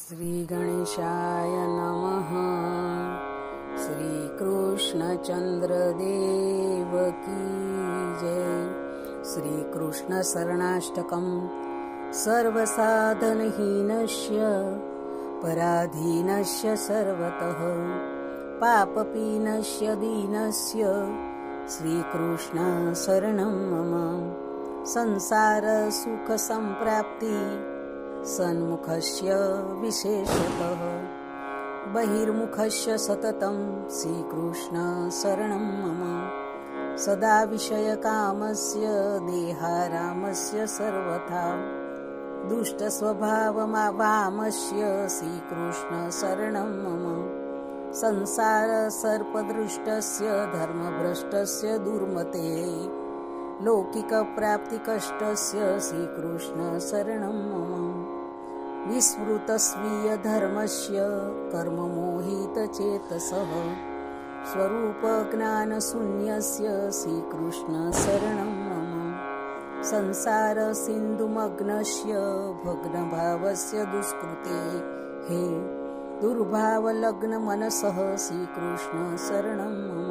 श्री गणेशाय नमः। श्री कृष्णचंद्र देव की जय। श्री कृष्ण शरणाष्टकम्। सर्वसाधनहीनस्य पराधीनस्य सर्वतः पापपीनस्य दीनस्य श्रीकृष्ण शरणं मम। संसार सुख संप्राप्ति सन्मुखस्य विशेषतः बहिर्मुखस्य सततं श्रीकृष्ण शरणं मम। सदा विषयकामस्य देहारामस्य सर्वथा दुष्टस्वभावमावामस्य श्रीकृष्ण शरणं मम। संसार सर्पदृष्टस्य धर्मभ्रष्टस्य दुर्मतेः लौकिकप्राप्तिकष्टस्य श्रीकृष्ण शरणं मम। विस्मृतस्वीयधर्मस्य कर्ममोहितचेतसः स्वरूपज्ञानशून्यस्य श्रीकृष्ण शरणं मम। संसारसिन्धुमग्नस्य भग्नभावस्य दुष्कृते हे दुर्भावलग्नमनसः श्रीकृष्ण शरणं मम।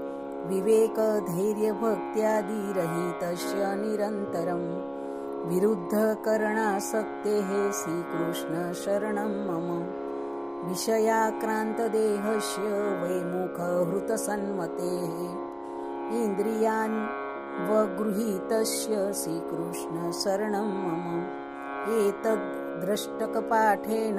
विवेकधैर्यभक्त्यादिरहितस्य निरन्तरं विरुद्धकरणासक्तेः श्रीकृष्ण शरणं मम। विषयाक्रान्तदेहस्य वैमुखहृतसन्मतेः इन्द्रियान् वगृहीतस्य श्रीकृष्ण शरणं मम। एतद्द्रष्टकपाठेन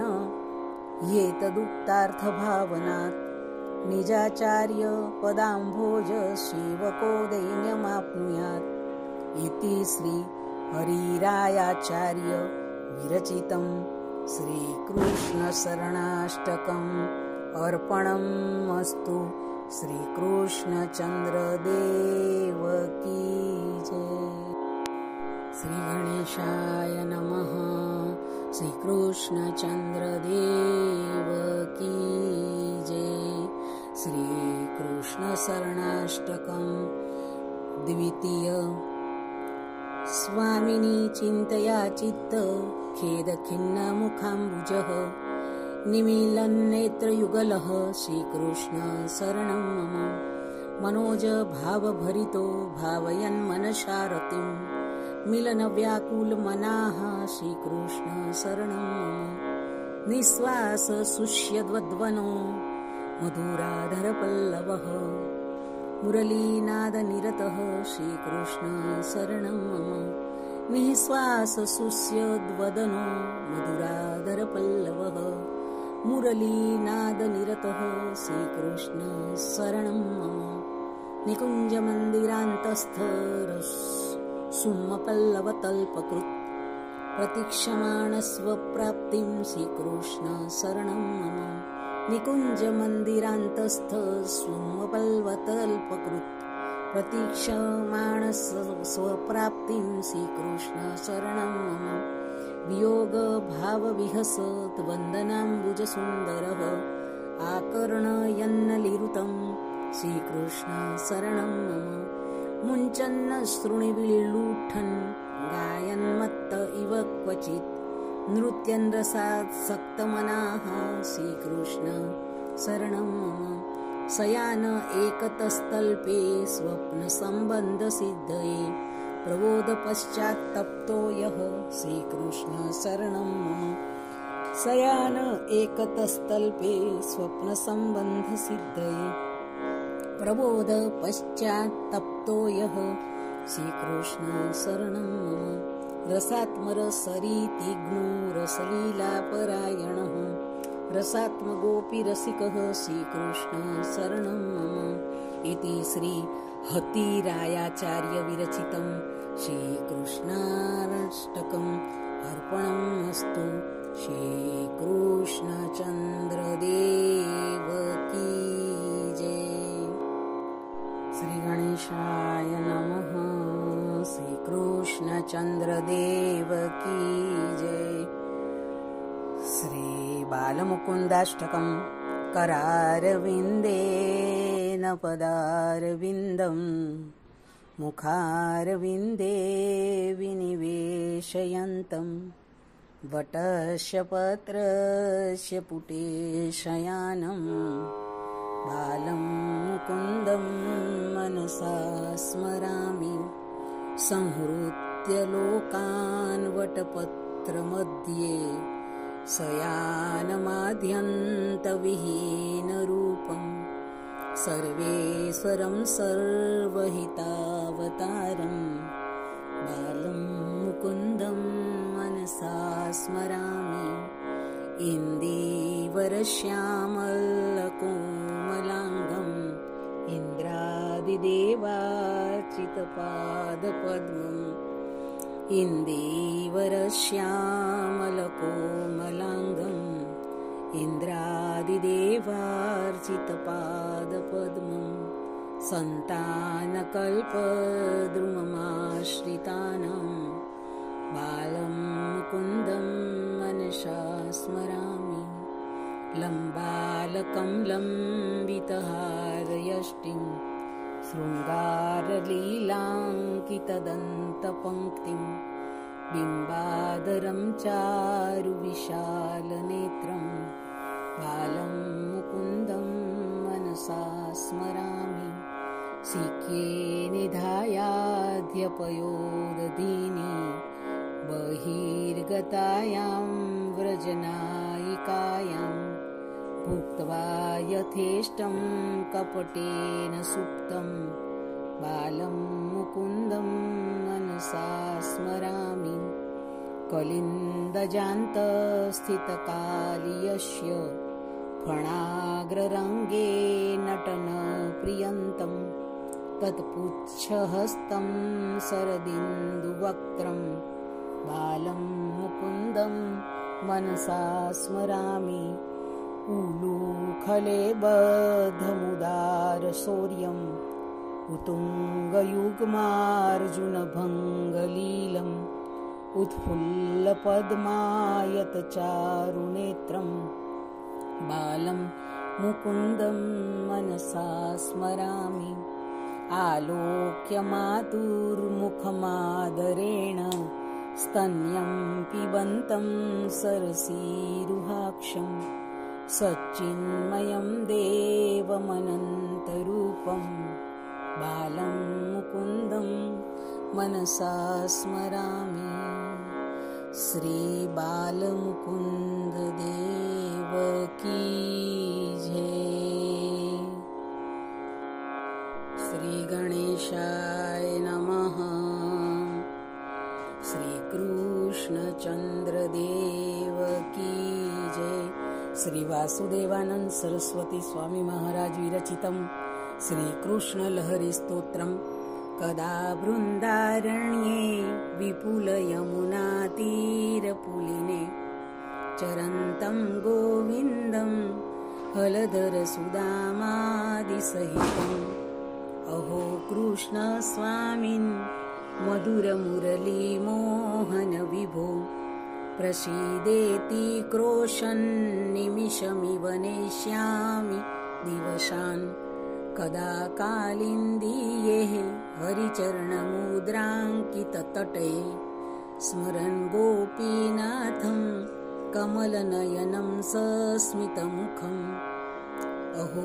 एतदुक्तार्थभावनात् निजाचार्य पदाम्भोज सेवको दैन्यमाप्नुयात् इति श्री हरिरायाचार्य विरचितं श्रीकृष्ण शरणाष्टकम् अर्पणमस्तु। श्रीकृष्णचंद्र देव की जय। श्री गणेशाय नमः। श्रीकृष्णचंद्र देव की जय। श्री कृष्ण शरणाष्टकम् द्वितीय। स्वामिनी चिन्तया चित्त खेदखिन्न मुखाम्बुजः निमीलन्नेत्रयुगलः श्रीकृष्ण शरणं मम। मनोज भावभरितो भावयन् मनसा रतिं मिलनव्याकुलमनाः श्रीकृष्ण शरणं मम। निःश्वास शुष्यद्वद्वनो मधुराधरपल्लवः मुरलीनादनिरतः श्रीकृष्ण शरणं मम। निःश्वास शुष्यद्वदनो मधुराधरपल्लवः मुरलीनादनिरतः श्रीकृष्ण शरणं मम। निकुञ्जमन्दिरान्तस्थ सुम्मपल्लवतल्पकृत् प्रतीक्षमाणस्वप्राप्तिं श्रीकृष्ण शरणं मम। निकुञ्जमन्दिरान्तस्थ सुम्मपल्लवतल्पकृत् प्रतीक्षमाणस्वप्राप्तिं श्रीकृष्ण शरणं मम। वियोगभावविहसद्वन्दनाम्बुजसुन्दरः आकर्णयन्नलिरुतं श्रीकृष्ण शरणं मम। मुञ्चन्न शृणुविल्लूठन् गायन्मत्त इव क्वचित् नृत्यन् रसात्सक्तमनाः श्रीकृष्ण शरणं मम। शयान एकतस्तल्पे स्वप्नसम्बन्धसिद्धये प्रबोधपश्चात्तप्तो यः श्रीकृष्ण शरणं मम। शयान एकतस्तल्पे स्वप्नसम्बन्धसिद्धये प्रबोधपश्चात्तप्तो यः श्रीकृष्ण शरणं मम। रसात्मरसरीतिघ्नो रसलीलापरायणः रसात्मगोपी रसिकः श्रीकृष्ण शरणं मम। इति श्री हतिरायाचार्य विरचितं श्रीकृष्णाष्टकम् अर्पणमस्तु। श्रीकृष्णचंद्र देव की जय। श्री गणेशाय नमः। श्रीकृष्णचंद्र देव की जय। श्री बालमुकुन्दाष्टकम् करारविन्देन पदारविन्दम् मुखारविन्दे विनिवेशयन्तम् वटस्य पत्रस्य पुटे शयानं बालं मुकुन्दं मनसा स्मरामि संहृत्य लोकान् वटपत्रमध्ये शयानमाद्यन्तविहीनरूपं सर्वेश्वरं सर्वहितावतारं बालं मुकुन्दं मनसा स्मरामि इन्दीवरश्यामलकोमलाङ्गम् इन्द्रादिदेवार्चितपादपद्मम् इन्दीवरश्यामलकोमलाङ्गम् इन्द्रादिदेवार्चितपादपद्मम् सन्तानकल्पद्रुममाश्रितानां बालं मुकुन्दं मनसा स्मरामि लम्बालकं लम्बितहारयष्टिं शृङ्गारलीलाङ्कितदन्तपङ्क्तिं बिम्बादरं चारुविशालनेत्रं बालं मुकुन्दं मनसा स्मरामि सिक्ये निधायाध्यपयोदधीनि बहिर्गतायां व्रजनायिकायां भुक्त्वा यथेष्टं कपटेन सुप्तं बालं मुकुन्दं मनसा स्मरामि कलिन्दजान्तस्थितकालियस्य फणाग्ररङ्गे नटनप्रियन्तं तत्पुच्छहस्तं शरदिन्दुवक्त्रं बालं मुकुन्दं मनसा स्मरामि उलूखले बद्धमुदारशौर्यम् उतुङ्गयुग्मार्जुनभङ्गलीलम् उत्फुल्लपद्मायतचारुनेत्रं बालं मुकुन्दं मनसा स्मरामि आलोक्य मातुर्मुखमादरेण स्तन्यं पिबन्तं सरसीरुहाक्षं सच्चिन्मयं देवमनन्तरूपं बालं मुकुन्दं मनसा स्मरामि श्री बालमुकुन्द देव की जय। श्री गणेशाय नमः। श्री कृष्णचंद्र देव की जय। श्री वासुदेवानंद सरस्वती स्वामी महाराज विरचितं श्री कृष्ण लहरी स्तोत्रम् कदा वृन्दारण्ये विपुल यमुना तीरपुलिने चरन्तं गोविन्दं हलधर सुदामादिसहितम् अहो कृष्ण स्वामिन् मधुर मुरली मोहन विभो प्रसीदेति क्रोशन् निमिषमिव नेष्यामि दिवसान् कदा कालिन्दीये हरिचरणमुद्राङ्किततटे स्मरन् गोपीनाथं कमलनयनं सस्मितमुखम् अहो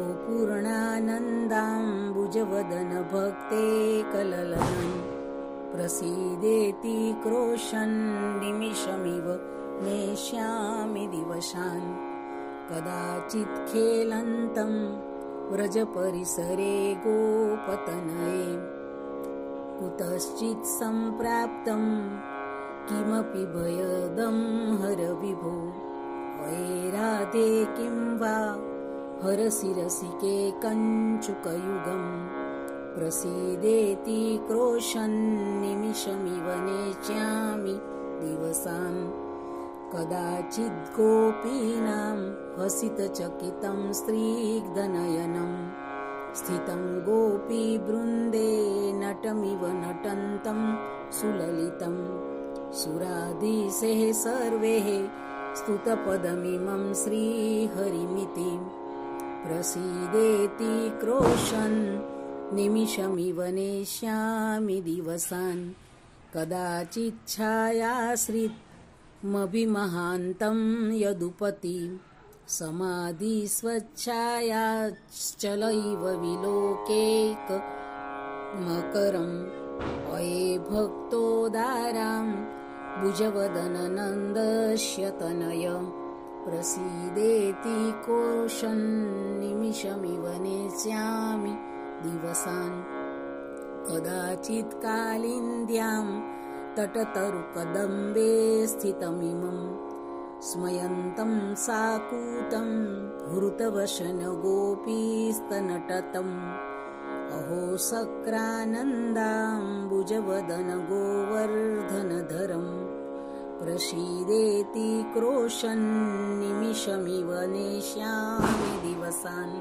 पूर्णानन्दाम्बुजवदन भक्ते कललनं प्रसीदेति क्रोशन् निमिषमिव नेष्यामि दिवसान् कदाचित् खेलन्तं व्रजपरिसरे गोपतनये कुतश्चित् सम्प्राप्तं किमपि भयदं हर विभो अये राधे किं वा हरसि रसिके कञ्चुकयुगं प्रसीदेति क्रोशन् निमिषमिव नेष्यामि दिवसान् कदाचित् गोपीनां हसितचकितं स्निग्धनयनं स्थितं गोपीवृन्दे नटमिव नटन्तं सुललितं सुराधीशे सर्वे स्तुतपदमिमं श्रीहरिमिति प्रसीदेति क्रोशन् निमिषमिव नेष्यामि दिवसान् कदाचित् छायाश्रित मभिमहान्तं यदुपति समाधिस्वच्छायाश्चलैव विलोकेकमकरम् अये भक्तोदारां भुजवदननन्दस्य तनय प्रसीदेति कोशन्निमिषमिव नेष्यामि दिवसान् कदाचित् कालिन्द्यां तटतरुकदम्बे स्थितमिमं स्मयन्तं साकूतं हृतवशनगोपीस्तनटतम् अहो सक्रानन्दाम्बुजवदनगोवर्धनधरम् प्रसीदेति क्रोशन्निमिषमिव नेष्यामि दिवसान्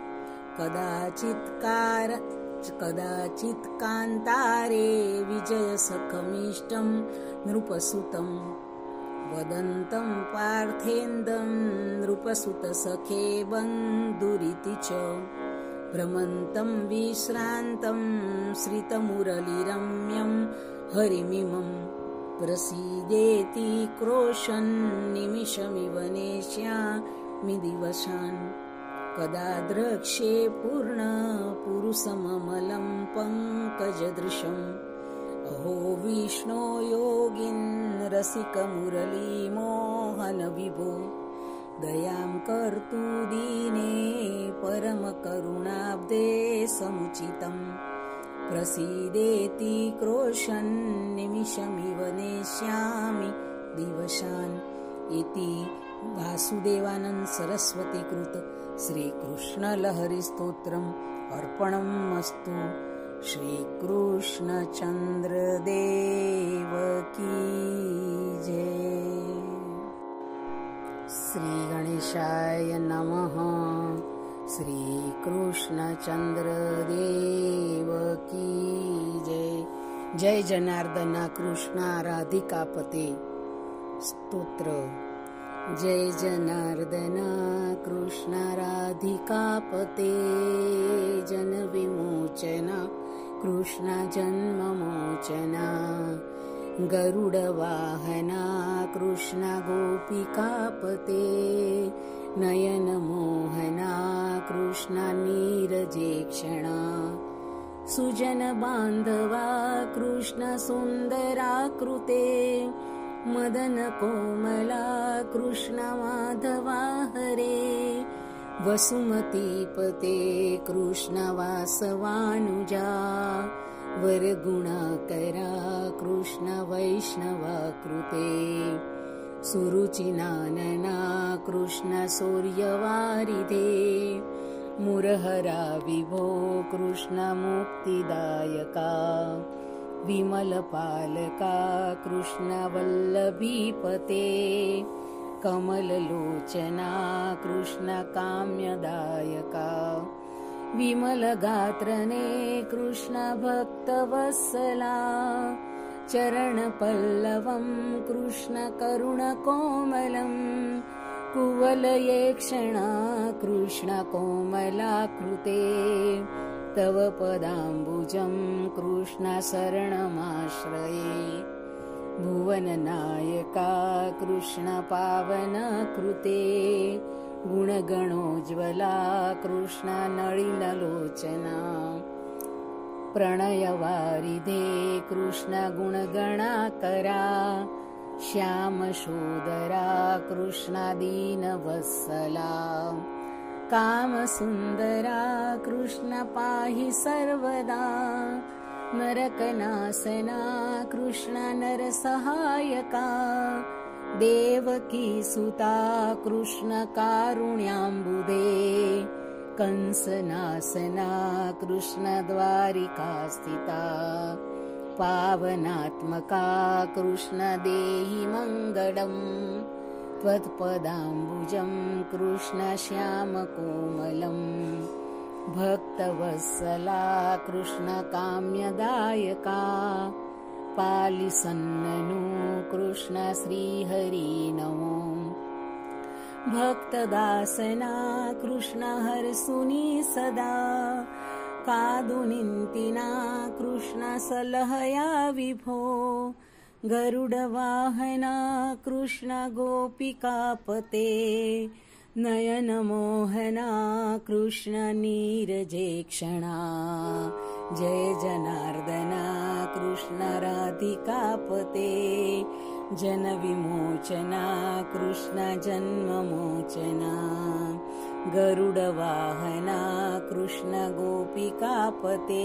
कदाचित् कान्तारे विजयसखमिष्टं नृपसुतं वदन्तं पार्थेन्दं नृपसुतसखे बन्धुरिति च भ्रमन्तं विश्रान्तं श्रितमुरलिरम्यं हरिमिमं प्रसीदेति क्रोशन्निमिषमिव नेष्यामि दिवसान् कदा द्रक्ष्ये पूर्णपुरुषममलं पङ्कजदृशम् अहो विष्णो योगिन्रसिकमुरलीमोहनविभो दयां कर्तु दीने परमकरुणाब्दे समुचितम् प्रसीदेति क्रोशन्निमिषमिव नेष्यामि दिवसान् इति वासुदेवानंद सरस्वती कृत श्रीकृष्णलहरीस्तोत्रम् अर्पणमस्तु। श्रीकृष्णचन्द्रदेव की जय। श्रीगणेशाय नमः। श्रीकृष्णचन्द्रदेव की जय। जय जनार्दना कृष्णा राधिकापते। स्तोत्र। जय जनार्दना कृष्ण राधिकापते जनविमोचना कृष्ण जन्ममोचना गरुडवाहना कृष्ण गोपिकापते नयनमोहना कृष्ण नीरजेक्षणा सुजनबान्धवा कृष्ण सुन्दराकृते मदन कोमला कृष्ण माधवा हरे वसुमतीपते कृष्ण वासवानुजा वरगुणाकरा कृष्ण वैष्णवाकृते सुरुचिनानना कृष्ण सूर्यवारिधे मुरहरा विभो कृष्ण मुक्तिदायका विमलपालका कृष्ण वल्लभीपते कमललोचना कृष्ण काम्यदायका विमलगात्रने कृष्ण भक्तवत्सला चरणपल्लवं कृष्ण करुणकोमलं कुवलयेक्षणा कृष्ण कोमलाकृते तव पदाम्बुजं कृष्ण शरणमाश्रये भुवननायका कृष्ण पावनकृते गुणगणोज्ज्वला कृष्ण नळिनलोचना प्रणयवारिधे कृष्ण गुणगणाकरा श्यामशोदरा कृष्ण दीनवत्सला कामसुन्दरा कृष्ण पाहि सर्वदा नरकनाशना कृष्ण नरसहायका देवकी सुता कृष्ण कारुण्याम्बुदे कंसनाशना कृष्ण द्वारिकास्थिता पावनात्मका कृष्ण देहि मङ्गलम् त्वत्पदाम्बुजं कृष्ण श्यामकोमलम् भक्तवत्सला कृष्ण काम्यदायका पालिसन्ननु कृष्ण श्रीहरि नमो भक्तदासना कृष्ण हरसुनी सदा कादुनिन्तिना कृष्ण सलहया विभो गरुडवाहना कृष्ण गोपिकापते नयनमोहना कृष्ण नीरजेक्षणा जय जनार्दना कृष्ण राधिकापते जनविमोचना कृष्ण जन्ममोचना गरुडवाहना कृष्ण गोपिकापते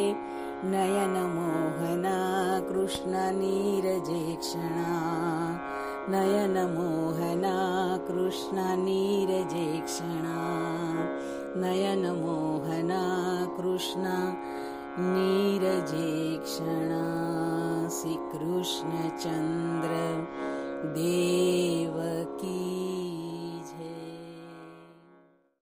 नयनमोहना कृष्ण नीरजेक्षणा नयनमोहना कृष्ण नीरजेक्षणा नयनमोहना कृष्ण नीरजेक्षणा श्री कृष्णचंद्र देव की